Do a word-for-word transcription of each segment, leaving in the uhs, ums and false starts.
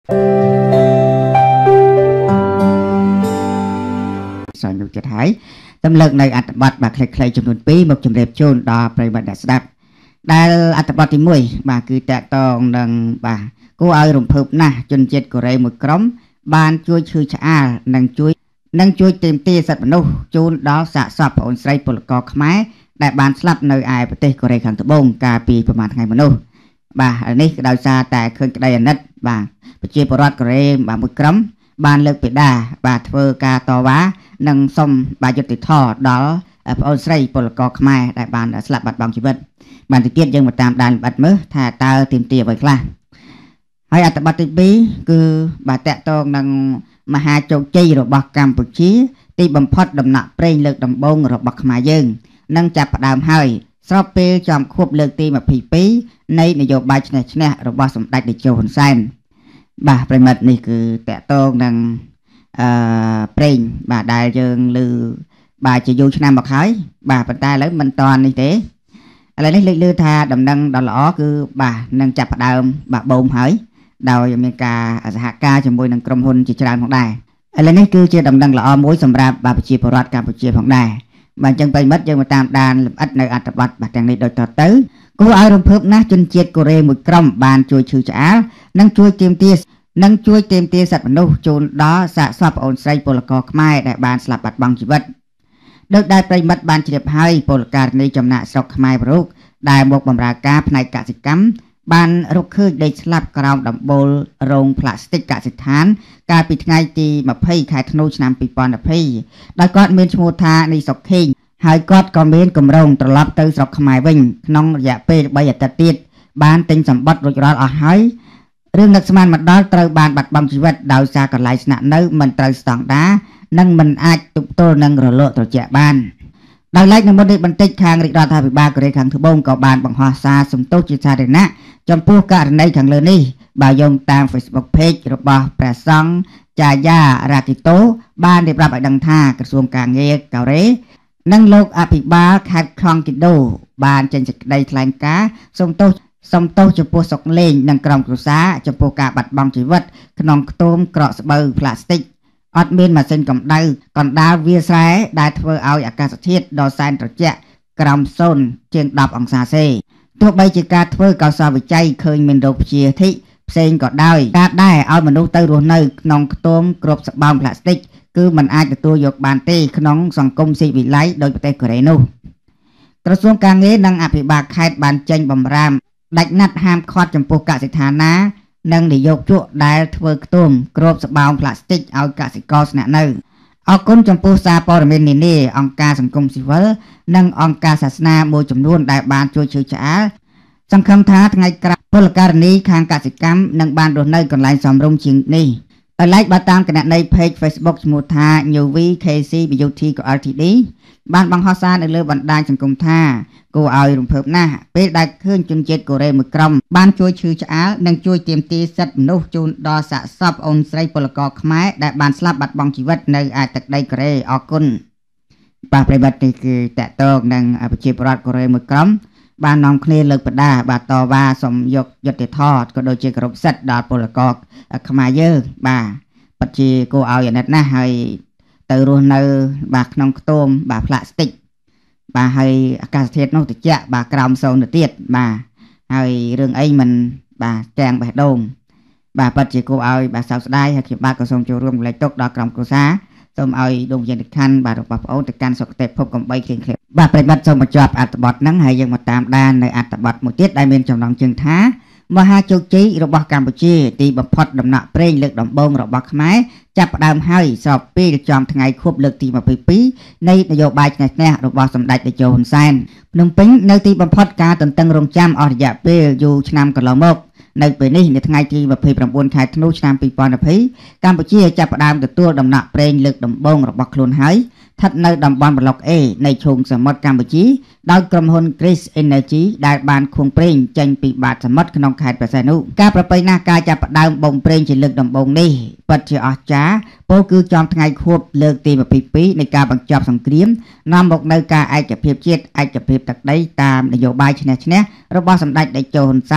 สอนอยู่จะถ่ายตำเลิกในอัตบัตบาคล้ายๆจำนวนปีមកជំរាបជូនដល់ប្រិយមិត្តអ្នកស្ដាប់ដែលអត្ថបទទីមួយបាទគឺតកតងនឹងបាទគួរឲ្យរំភើបណាស់ជនជាតិកូរ៉េមួយក្រុមបានជួយឈឺឆ្អាលនិងជួយនិងជួយទាមទារសិទ្ធិមនុស្សជូនដល់សាកសពប្អូនស្រីពលករខ្មែរដែលបានស្លាប់នៅឯប្រទេសកូរ៉េខាងត្បូងកាលពីប្រហែលថ្ងៃមុននោះបាទនេះក៏ដោយសារតែឃើញក្តីអាណិតបាទប្រជាពលរដ្ឋកូរ៉េបាទមួយក្រុមបានលើកពីដាបាទធ្វើការតវ៉ានិងសុំបាទយុត្តិធម៌ដល់ប្អូនស្រីពលករខ្មែរដែលបានស្លាប់បាត់បង់ជីវិតបានទៅទៀតយើងមកតាមដានលម្អិតមើលថាតើទាមទារអ្វីខ្លះហើយអត្ថបទទីពីរគឺបាទតកតងនឹងមហាជោគជ័យរបស់កម្ពុជាទីបំផុតដំណាក់ប្រេងលើកដំបូងរបស់ខ្មែរយើងនឹងចាប់ផ្ដើមហើយស្របពេលចំខួបលើកទីยี่สิบสองនៃនយោបាយឈ្នះឈ្នះរបស់សម្ដេចតេជោហ៊ុនសែនបាទប្រិមិត្តនេះគឺតកតងនឹងអឺប្រេងបាទដែលយើងឮបាទជាយូរឆ្នាំមកហើយបាទប៉ុន្តែឥឡូវមិនតាន់នេះទេឥឡូវនេះលេចឮថាដំណឹងដ៏ល្អគឺបាទនឹងចាប់ផ្ដើមបាទបូមហើយដោយមានការសហការជាមួយនឹងក្រុមហ៊ុនជាច្រើនផងដែរឥឡូវនេះគឺជាដំណឹងល្អមួយសម្រាប់បាទប្រជាពលរដ្ឋកម្ពុជាផងដែរបាទអញ្ចឹងប្រិមិត្តយើងមកតាមដានលម្អិតនៅអត្ថបទបាទទាំងនេះដូចតទៅគួរឲ្យរំភើបណាស់ជនជាតិកូរ៉េមួយក្រុមបានជួយឈឺឆ្អាលនិងជួយទាមទារនិងជួយទាមទារសិទ្ធិមនុស្សជូនដល់សាកសពប្អូនស្រីពលករខ្មែរដែលបានស្លាប់បាត់បង់ជីវិតដោយដែលប្រិមិត្តបានជ្រាបហើយពលករនៃចំណាក់ស្រុកខ្មែរបរូកដែលមកបម្រើការផ្នែកកសិកម្មបានរកឃើញដេកស្លាប់ក្រោមដំបូលរោងផ្លាស្ទិកកសិដ្ឋានកាលពីថ្ងៃទីยี่สิบខែធ្នូឆ្នាំยี่สิบยี่สิบដោយគាត់មានឈ្មោះថានីសុកខេងហើយគាត់ក៏មានគម្រោងត្រឡប់ទៅស្រុកខ្មែរវិញក្នុងរយៈពេលបីអាទិត្យទៀតបានទិញសម្បត្តិរួចរាល់អស់ហើយរឿងនឹកស្មានមកដល់ត្រូវបានបាត់បង់ជីវិតដោយសារកន្លែងស្នាក់នៅមិនត្រូវស្តង់ដារនិងមិនអាចទប់ទល់នឹងរលកត្រជាក់បានដោយឡែកនៅមុននេះបន្តិចខាងរាជរដ្ឋាភិបាលកូរ៉េខាងត្បូងក៏បានបង្ហោះសារសំទោសជាសាធារណៈចំពោះករណីខាងលើនេះបើយោងតាម Facebook Page របស់ព្រះសង្ឃចាយារ៉ាគីតូបានរៀបរាប់ឲ្យដឹងថាក្រសួងការងារកូរ៉េនិងលោកអភិបាលខេត្តខងគីដូបានចេញសេចក្តីថ្លែងការណ៍សំទោសសំទោសចំពោះសុកលេងនិងក្រុមគ្រួសារចំពោះការបាត់បង់ជីវិតក្នុងខ្ទមក្រកស្បូវផ្លាស្ទិកអត់មានម៉ាស៊ីនកម្ដៅកណ្ដាលវាស្រែដែលធ្វើឲ្យអាកាសធាតុដ៏សែនត្រជាក់ក្រោមសូន្យជាងដប់អង្សាសេទោះបីជាការធ្វើកោសល្យវិច័យឃើញមានរោគព្យាធិផ្សេងក៏ដោយការដែរឲ្យមនុស្សទៅរស់នៅក្នុងខ្ទមគ្របស្បោមផ្លាស្ទិកគឺมันអាចទទួលយកបានទេក្នុងសង្គមស៊ីវិល័យដោយប្រទេសកូរ៉េនោះក្រសួងការងារនិងអភិបាលខេត្តបានចេញបំរាមដាច់ណាត់ហាមឃាត់ចំពោះកសិដ្ឋានណានិងនិយោជកដែលធ្វើខ្ទមគ្របស្បោមផ្លាស្ទិកឲ្យកសិករស្នាក់នៅអរគុណចំពោះសារព័ត៌មាននានាអង្គការសង្គមស៊ីវិលនិងអង្គការសាសនាមួយចំនួនដែលបានជួយជឿឆ្អាលសង្ឃឹមថាថ្ងៃក្រោយពលករនីខាងកសិកម្មនឹងបានរស់នៅកន្លែងសមរម្យជាងនេះដោយឡែកបើតាមគណនី Page Facebook ឈ្មោះថា Newvi ខេ ស៊ី Beauty ក៏ แอล ที ดี បានបង្ហោះសារនៅលើបណ្ដាញសង្គមថាគួរឲ្យរំភើបណាស់ពេលដែលឃើញជនជាតិកូរ៉េមួយក្រុមបានជួយឈឺឆ្អាលនិងជួយទាមទារសិទ្ធិមនុស្សជូនដល់សាកសពអូនស្រីពលករខ្មែរដែលបានស្លាប់បាត់បង់ជីវិតនៅឯទឹកដីកូរ៉េអរគុណបាទប្រិយមិត្តនេះគឺតកតងនឹងប្រជាពលរដ្ឋកូរ៉េមួយក្រុមបាននាំគ្នាលើកបដាបាទតវ៉ាសុំយកយុត្តិធម៌ក៏ដូចជាគោរពសិទ្ធិដល់ពលករខ្មែរយើងបាទពិតជាគួរឲ្យអាណិតណាស់ហើយទៅរស់នៅបាទក្នុងខ្ទមបាទផ្លាស្ទិកបាទហើយអាកាសធាតុនោះត្រជាក់បាទក្រោមសូន្យទៅទៀតបាទហើយរឿងអីមិនបាទទាំងបេះដូងបាទពិតជាគួរឲ្យបាទសោកស្ដាយហើយខ្ញុំបាទក៏សូមចូលរួមរំលែកទុក្ខដល់ក្រុមគ្រួសារសូមឲ្យដួងវិញ្ញាណក្ខន្ធបាទរបស់ប្អូនទៅកាន់សុគតិភពកំបីគ្លៀងគ្លាបាទប្រិយមិត្តសូមបញ្ចប់អត្ថបទហ្នឹងហើយយើងមកតាមដាននៅអត្ថបទមួយទៀតដែលមានចំណងជើងថាមហាជោគជ័យរបស់កម្ពុជាទីបំផុតដំណាក់ប្រេងលើកដំបូងរបស់ខ្មែរចាប់ផ្ដើមហើយស្របពេលចំថ្ងៃខួបលើកទីยี่สิบสองនៃនយោបាយឈ្នះឈ្នះរបស់សម្ដេចតេជោហ៊ុនសែនភ្នំពេញនៅទីបំផុតការទន្ទឹងរង់ចាំអស់រយៈពេលយូរឆ្នាំកន្លងមកនៅពេលនេះនៅថ្ងៃទីยี่สิบเก้าខែធ្នូឆ្នាំยี่สิบยี่สิบកម្ពុជាចាប់ផ្ដើមទទួលដំណាក់ប្រេងលើកដំបូងរបស់ខ្លួនហើយស្ថិតនៅតំបន់ប្លុក A នៃឈូងសមុទ្រកម្ពុជាដោយក្រុមហ៊ុន Chris Energy ដែលបានខួងប្រេងចេញពីបាតសមុទ្រក្នុងខេត្តព្រះសីហនុការប្រពៃណីការចាប់ផ្ដើមបូមប្រេងជាលើកដំបូងនេះពិតជាអស្ចារ្យពោលគឺចំថ្ងៃខួបលើកទីยี่สิบสองនៃការបញ្ចប់សង្គ្រាមនាំមកនៅការឯកភាពជាតិឯកភាពទឹកដីតាមនយោបាយឈ្នះឈ្នះរបស់សម្ដេចតេជោហ៊ុនសែន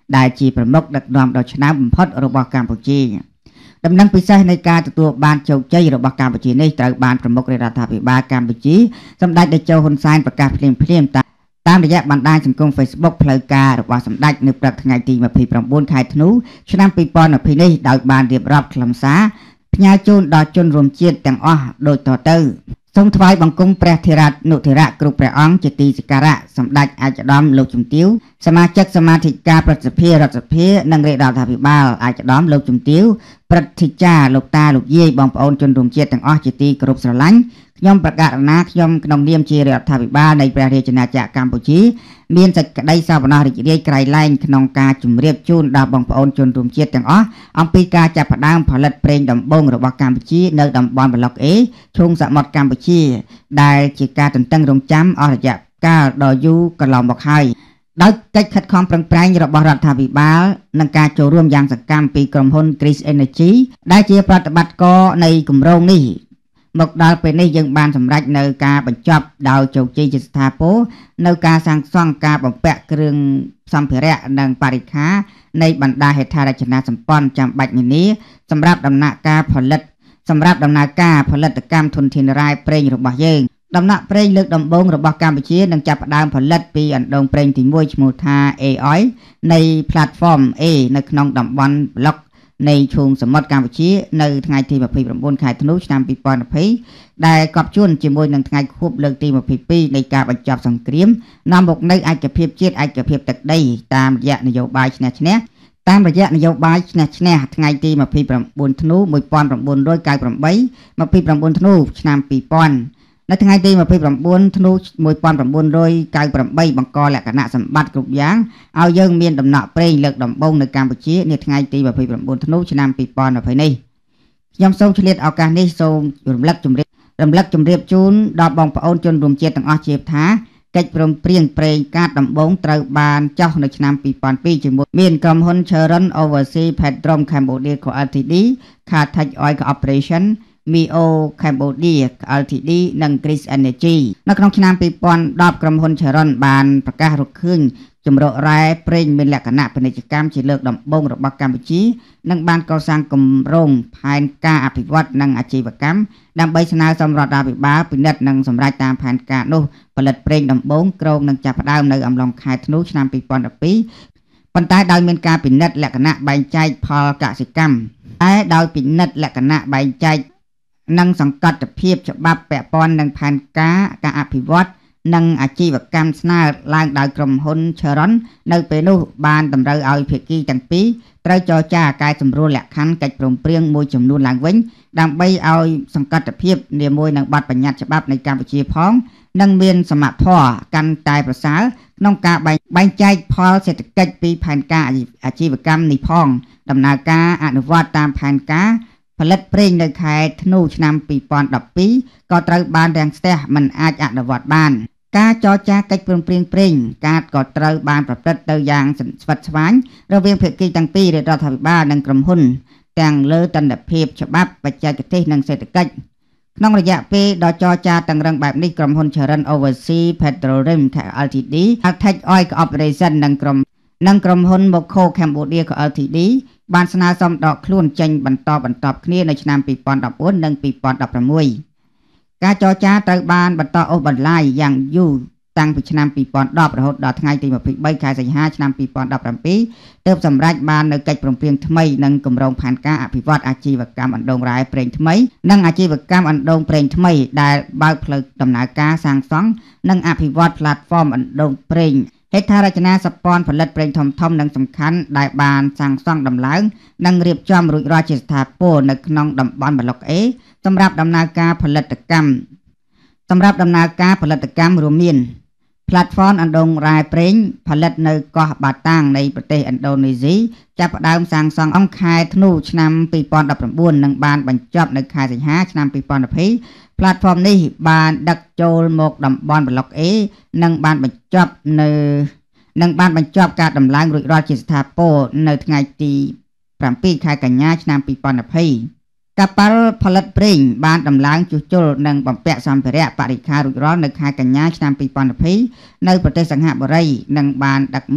ដែលជាប្រមុខដឹកនាំដ៏ឆ្នើមបំផុតរបស់កម្ពុជាដំណឹងពិសេសនៃការទទួលបានជោគជ័យរបស់កម្ពុជានេះត្រូវបានប្រមុខរដ្ឋាភិបាលកម្ពុជាសម្ដេចតេជោហ៊ុនសែនប្រកាសភ្លាមភ្លាមតាមរយៈបណ្ដាញសង្គម Facebook ផ្លូវការរបស់សម្ដេចនៅព្រឹកថ្ងៃទីยี่สิบเก้าខែធ្នូឆ្នាំยี่สิบยี่สิบនេះដោយបានរៀបរាប់ខ្លឹមសារផ្ញើជូនដល់ជនរួមជាតិទាំងអស់ដូចតទៅសូមថ្វាយបង្គំព្រះធេរនុធេរៈគ្រប់ព្រះអង្គជាទីសក្ការៈសម្ដេចឯកឧត្តមលោកជំទាវសមាជិកសមាធិការប្រសិទ្ធិរដ្ឋសភានិងរាជរដ្ឋាភិបាលឯកឧត្តមលោកជំទាវព្រឹទ្ធាចារ្យលោកតាលោកយាយបងប្អូនជនរួមជាតិទាំងអស់ជាទីគោរពស្រឡាញ់ខ្ញុំប្រកាសណាខ្ញុំក្នុងនាមជារដ្ឋាភិបាលនៃព្រះរាជាណាចក្រកម្ពុជាមានសេចក្តីសប្បុរសរីករាយក្រៃលែងក្នុងការជម្រាបជូនដល់បងប្អូនជនរួមជាតិទាំងអស់អំពីការចាប់ផ្ដើមផលិតប្រេងដំបូងរបស់កម្ពុជានៅតំបន់ប្លុក A ឈូងសមុទ្រកម្ពុជាដែលជាការទន្ទឹងរង់ចាំអស់រយៈកាលដ៏យូរកន្លងមកហើយដោយកិច្ចខិតខំប្រឹងប្រែងរបស់រដ្ឋាភិបាលនិងការចូលរួមយ៉ាងសកម្មពីក្រុមហ៊ុន Kris Energy ដែលជាប្រតិបត្តិការនៃគម្រោងនេះមកដល់ពេលនេះយើងបានសម្រេចនៅការបញ្ចប់ដោយជោគជ័យជាស្ថាពរនៅការសាងសង់ការបំពាក់គ្រឿងសម្ភារៈនិងបរិក្ខារនៃបណ្ដាហេដ្ឋារចនាសម្ព័ន្ធចាំបាច់នានាសម្រាប់ដំណាក់កាលផលិតសម្រាប់ដំណើរការផលិតកម្មធនធានរ៉ែប្រេងរបស់យើងដំណាក់ប្រេងលើកដំបូងរបស់កម្ពុជានឹងចាប់ផ្ដើមផលិតពីអណ្ដូងប្រេងទីមួយឈ្មោះថា A Oil នៃ Platform A នៅក្នុងតំបន់ប្លុកនៃឈូងសមុទ្រកម្ពុជានៅថ្ងៃទីยี่สิบเก้าខែធ្នូឆ្នាំยี่สิบยี่สิบដែលកប់ជួនជាមួយនឹងថ្ងៃខួបលើកទីยี่สิบสองនៃការបញ្ចប់សង្គ្រាមនាំមកនូវឯកភាពជាតិឯកភាពទឹកដីតាមរយៈនយោបាយឈ្នះឈ្នះតាមរយៈនយោបាយឈ្នះឈ្នះថ្ងៃទីยี่สิบเก้าធ្នូnineteen ninety-eightยี่สิบเก้าធ្នូឆ្នាំtwo thousandនៅថ្ងៃទីยี่สิบเก้าធ្នូnineteen ninety-eightបង្កលក្ខណៈសម្បត្តិគ្រប់យ៉ាងឲ្យយើងមានដំណក់ប្រេងលើកដំបូងនៅកម្ពុជានាថ្ងៃទីยี่สิบเก้าធ្នូឆ្នាំtwo thousand twentyនេះខ្ញុំសូមឆ្លៀតឱកាសនេះសូមរំលឹកជំរាបរំលឹកជំរាបជូនដល់បងប្អូនជនរួមជាតិទាំងអស់ជាថាកិច្ចព្រមព្រៀងប្រេងកាតដំបូងត្រូវបានចុះនៅឆ្នាំtwo thousand twoជាមួយមានក្រុមហ៊ុន Chevron Overseas Petrom Cambodia Co Ltd Caltech Oil Corporation Mio Cambodia Ltd និង Kris Energy នៅក្នុងឆ្នាំtwo thousand tenក្រុមហ៊ុន Chevron បានប្រកាសរកឃើញជំរករ៉ែប្រេងមានលក្ខណៈពាណិជ្ជកម្មជាលើកដំបូងរបស់កម្ពុជានិងបានកសាងគម្រោងផែនការអភិវឌ្ឍនិងអាជីវកម្មដើម្បីស្នើសុំរដ្ឋាភិបាលពិនិត្យនិងសម្រេចតាមផែនការនោះផលិតប្រេងដំបូងក្រុងនឹងចាប់ផ្ដើមនៅអំឡុងខែធ្នូឆ្នាំtwo thousand twelveប៉ុន្តែដោយមានការពិនិត្យលក្ខណៈបែងចែកផលកសិកម្មតែដោយពិនិត្យលក្ខណៈបែងចែកនិងសង្កត់ភាពច្បាប់ពាក់ព័ន្ធនឹងផែនការការអភិវឌ្ឍនិងអាជីវកម្មស្នើឡើងដោយក្រុមហ៊ុន Chevron នៅពេលនោះបានតម្រូវឲ្យភាគីទាំងពីរត្រូវចរចាកែសម្រួលលក្ខខណ្ឌកិច្ចព្រមព្រៀងមួយចំនួនឡើងវិញដើម្បីឲ្យសង្កត់ភាពជាមួយនឹងបទបញ្ញត្តិច្បាប់នៃកម្ពុជាផងនិងមានសមត្ថភាពកាន់តែប្រសើរក្នុងការបែងចែកផលសេដ្ឋកិច្ចពីផែនការអាជីវកម្មនេះផងដំណើរការអនុវត្តតាមផែនការផលិតប្រេងនៅខែធ្នូឆ្នាំtwo thousand twelveក៏ត្រូវបានរាំងស្ទះមិនអាចអនុវត្តបានការចរចាកិច្ចព្រមព្រៀងប្រេងកាតក៏ត្រូវបានប្រព្រឹត្តទៅយ៉ាងស្វិតស្វាញរវាងភាគីទាំងពីររដ្ឋាភិបាលនិងក្រុមហ៊ុនទាំងលើទណ្ឌភាពច្បាប់បច្ចេកទេសនិងសេដ្ឋកិច្ចក្នុងរយៈពេលដ៏ចរចាតឹងរ៉ឹងបែបនេះក្រុមហ៊ុន Chevron Overseas Petroleum Ltd Caltech Oil Corporation និងក្រុមនិងក្រុមហ៊ុន Mio Cambodia Co Ltd បានស្នើសុំដកខ្លួនចេញបន្តបន្ទាប់គ្នានៅឆ្នាំtwo thousand fourteenនិងtwo thousand sixteenការចរចាត្រូវបានបន្តអូសបន្លាយយ៉ាងយូរតាំងពីឆ្នាំtwo thousand tenរហូតដល់ថ្ងៃទីtwenty-threeខែសីហាឆ្នាំtwo thousand seventeenទើបសម្រេចបាននៅកិច្ចព្រមព្រៀងថ្មីនិងគម្រោងផែនការអភិវឌ្ឍអាជីវកម្មអណ្ដូងរ៉ែប្រេងថ្មីនិងអាជីវកម្មអណ្ដូងប្រេងថ្មីដែលបើកផ្លូវដំណើរការសាងសង់និងអភិវឌ្ឍ Platform អណ្ដូងប្រេងហេដ្ឋារចនាសម្ព័ន្ធផលិតប្រេងធំៗនិងសំខាន់ដែលបានសាងសង់ដំឡើងនិងរៀបចំរួចរាល់ជាស្ថាពរនៅក្នុងតំបន់ប្លុក A សម្រាប់ដំណើរការផលិតកម្មសម្រាប់ដំណើរការផលិតកម្មរួមមាន Platform អណ្ដូងរ៉ែប្រេងផលិតនៅកោះបាតាំងនៃប្រទេសឥណ្ឌូនេស៊ីចាប់ផ្ដើមសាងសង់អង្គខែធ្នូឆ្នាំtwo thousand nineteenនិងបានបញ្ចប់នៅខែសីហាឆ្នាំtwo thousand twenty Platform នេះបានដឹកចូលមកតំបន់ប្លុក A និងបានបញ្ចប់នៅនិងបានបញ្ចប់ការដំឡើងរួចរាល់ជាស្ថាពរនៅថ្ងៃទីsevenខែកញ្ញាឆ្នាំtwo thousand twentyកប៉ាល់ផលិតប្រេងបានដំឡើងជួសជុលនិងបំពាក់សម្ភារៈបរិក្ខាររួចរាល់នៅខែកញ្ញាឆ្នាំtwo thousand twentyនៅប្រទេសសិង្ហបុរីនិងបានដឹកមក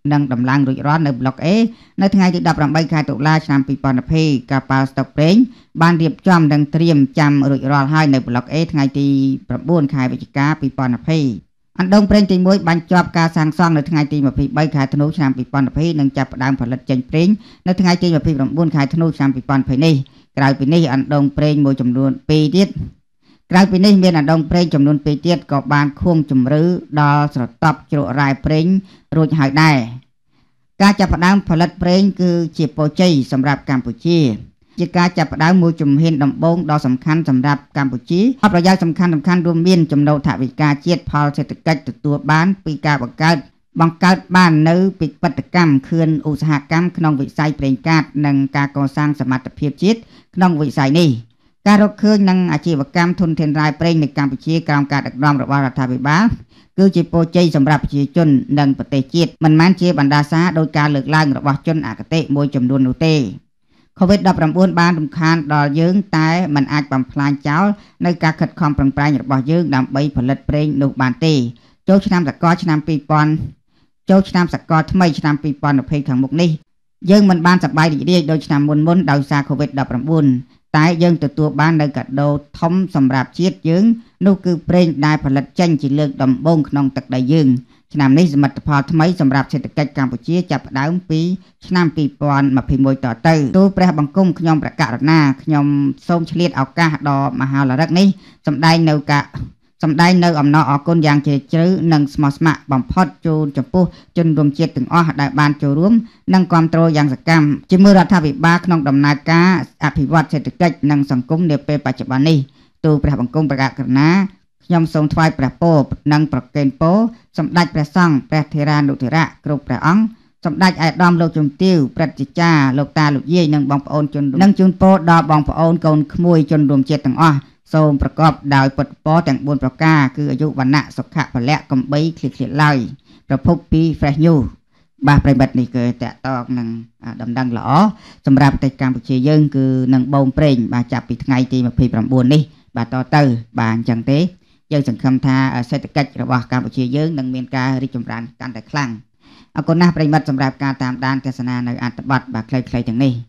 នឹងដំឡើងរួចរាល់នៅប្លុក A នៅថ្ងៃទីដប់ប្រាំបីខែតុលាឆ្នាំពីរពាន់ยี่สิบកាប៉ាល់ស្តុកប្រេងបានរៀបចំនិងត្រៀមចាំរួចរាល់ហើយនៅប្លុក A ថ្ងៃទីchínខែវិច្ឆិកាពីរពាន់ยี่สิบអណ្ដូងប្រេងទីមួយបានជាប់ការសាងសង់នៅថ្ងៃទីยี่สิบ三ខែធ្នូឆ្នាំពីរពាន់ยี่สิบនិងចាប់ផ្ដើមផលិតចេញប្រេងនៅថ្ងៃទីยี่สิบเก้าខែធ្នូឆ្នាំពីរពាន់ยี่สิบនេះក្រៅពីនេះអណ្ដូងប្រេងមួយចំនួនពីរទៀតក្រៅពីនេះមានអណ្ដូងប្រេងចំនួនពីរទៀតក៏បានខួងជំរឿដល់ស្រទាប់ជ្រក់រ៉ែប្រេងរួចហើយដែរការចាប់ផ្ដើមផលិតប្រេងគឺជាពរជ័យសម្រាប់កម្ពុជាជាការចាប់ផ្ដើមមួយជំហានដំបូងដ៏សំខាន់សម្រាប់កម្ពុជាអបប្រយោជន៍សំខាន់សំខាន់រួមមានចំណូលថវិកាជាតិផលសេដ្ឋកិច្ចទទួលបានពីការបង្កើតបង្កើតបាននៅពីបដកម្មខឿនឧស្សាហកម្មក្នុងវិស័យប្រេងកាតនិងការកសាងសមត្ថភាពជាតិក្នុងវិស័យនេះការរកឃើញនឹងអាជីវកម្មធនធានរ៉ែប្រេងនៅកម្ពុជាក្រោមការដឹកនាំរបស់រដ្ឋាភិបាលគឺជាពរជ័យសម្រាប់ប្រជាជននិងប្រទេសជាតិមិនមែនជាបណ្ដាសាដោយការលើកឡើងរបស់ជនអគតិមួយចំនួននោះទេកូវីដដប់ប្រាំបួន បានរំខានដល់យើងតែมันអាចបំផ្លាញចោលនៅការខិតខំប្រឹងប្រែងរបស់យើងដើម្បីផលិតប្រេងនោះបានទេចូលឆ្នាំសកលឆ្នាំពីរពាន់ចូលឆ្នាំសកលថ្មីឆ្នាំពីរពាន់ยี่สิบខាងមុខនេះយើងមិនបានសប្បាយរីករាយដូចឆ្នាំមុនមុនដោយសារកូវីដដប់ប្រាំបួនតែយើងទទួលបាននៅកាដូធំសម្រាប់ជាតិយើងនោះគឺប្រេងដែលផលិតចេញជាលើកដំបូងក្នុងទឹកដីយើងឆ្នាំនេះសមិទ្ធផលថ្មីសម្រាប់សេដ្ឋកិច្ចកម្ពុជាចាប់ផ្ដើមពីឆ្នាំពីរពាន់ยี่สิบเอ็ดតទៅទូលព្រះបង្គំខ្ញុំប្រកាសណាខ្ញុំសូមឆ្លៀតឱកាសដ៏មហាលរឹកនេះសម្ដែងនៅការសម្ដែងនៅអំណរអគុណយ៉ាងជ្រាលជ្រៅនិងស្មោះស្ម័គ្របំផុតជូនចំពោះជនរួមជាតិទាំងអស់ដែលបានចូលរួមនិងគាំទ្រយ៉ាងសកម្មជាមួយរដ្ឋាភិបាលក្នុងដំណើរការអភិវឌ្ឍសេដ្ឋកិច្ចនិងសង្គមនាពេលបច្ចុប្បន្ននេះទូលព្រះបង្គំប្រកាសណាខ្ញុំសូមថ្វាយព្រះពរនិងប្រគេនពរសម្ដេចព្រះសង្ឃព្រះថេរានុថេរៈគ្រប់ព្រះអង្គសម្ដេចឯកឧត្តមលោកជំទាវព្រឹទ្ធាចារ្យលោកតាលោកយាយនិងបងប្អូនជននិងជូនពរដល់បងប្អូនកូនក្មួយជនរួមជាតិទាំងអស់សូមប្រកបដោយពុទ្ធពរទាំងបួនប្រការគឺអាយុវណ្ណៈសុខៈពលៈកំបីឃ្លៀតឃ្លាតឡើយប្រភពពី Fresh News បាទប្រិមិត្តនេះគឺតកតងនឹងដំណឹងល្អសម្រាប់ប្រទេសកម្ពុជាយើងគឺនឹងបូមប្រេងបាទចាប់ពីថ្ងៃទីยี่สิบเก้าនេះបាទតទៅបាទអញ្ចឹងទេយើងសង្ឃឹមថាសេដ្ឋកិច្ចរបស់កម្ពុជាយើងនឹងមានការរីកចម្រើនកាន់តែខ្លាំងអរគុណណាស់ប្រិមិត្តសម្រាប់ការតាមដានទស្សនានៅអត្ថបទបាទខ្លីៗទាំងនេះ